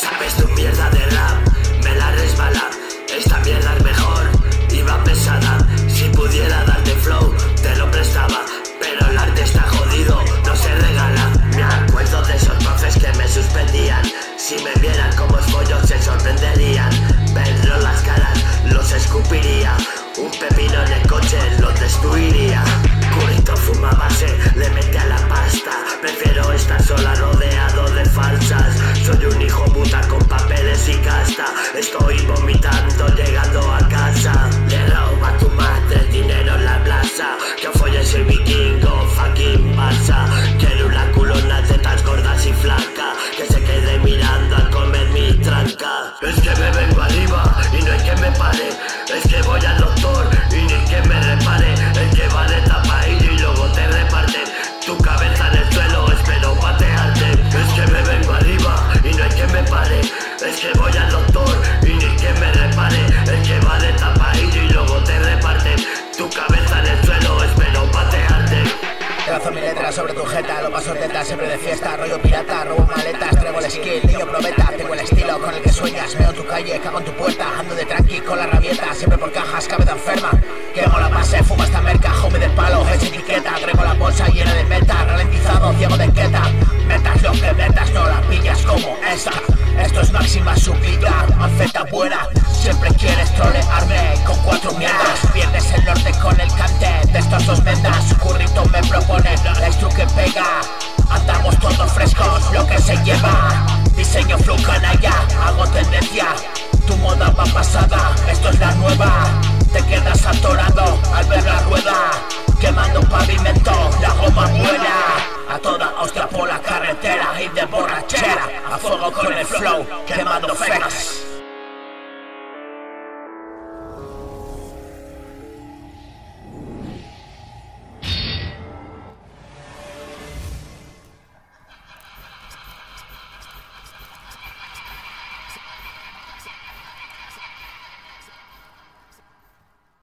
Sabes tu mierda de rap, me la resbala. Esta mierda es mejor, iba pesada. Si pudiera darte flow, te lo prestaba. Pero el arte está jodido, no se regala. Me acuerdo de esos profes que me suspendían. Si me vieran como follo se sorprenderían. Verlo las caras, los escupiría. Un pepino en el coche los destruiría. Curito fuma base, le mete a la pasta. Prefiero estar sola rodeado de falsas. Soy un hijo puta con papeles y casta. Estoy vomitando llegando a casa. Le roba a tu madre dinero en la plaza. Que folles el vikingo, fucking Barça. Quiero una culona, tetas gordas y flaca. Que se quede mirando a comer mi tranca. Es que me vengo arriba y no hay que me pare. Es que voy al doctor y ni que me repare. El que va de tapadillo y luego te reparten tu cabeza en el suelo, espero patearte. Es que me vengo arriba y no hay que me pare. Es que voy al doctor y ni que me repare. El que va de tapadillo y luego te reparten tu cabeza en el suelo, espero patearte. Trazo mi letra sobre tu jeta, lo paso teta, siempre de fiesta, rollo pirata, robo maletas, traigo el skill, niño probeta, tengo el estilo con el que sueñas, veo tu calle, cago en tu puerta, ando de tranqui con la rabieta, siempre por cajas, cabeza enferma, quemo la base, fumo esta merca, home del palo, es etiqueta, traigo la bolsa llena de meta, ralentizado, ciego de queta, metas lo que metas, no la pillas como esa, esto es máxima súplica, maceta buena, siempre quieres trolearme con cuatro mierdas, pierdes el norte con el cante de estos dos mendas, su currito me propone la instru que pega, andamos todos frescos, lo que se lleva, diseño flow canalla, hago tendencia, tu moda va pasada, esto es la nueva, te quedas atorado al ver la rueda, quemando pavimento, la goma vuela, a toda hostia por la carretera y de borrachera, a fuego con el flow, quemando fecas.